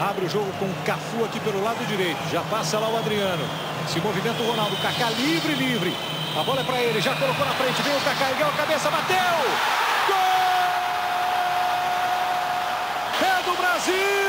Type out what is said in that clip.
Abre o jogo com o Cafu aqui pelo lado direito. Já passa lá o Adriano. Se movimenta o Ronaldo. Kaká livre. A bola é para ele. Já colocou na frente. Vem o Kaká. Ergueu a cabeça. Bateu. Gol! É do Brasil!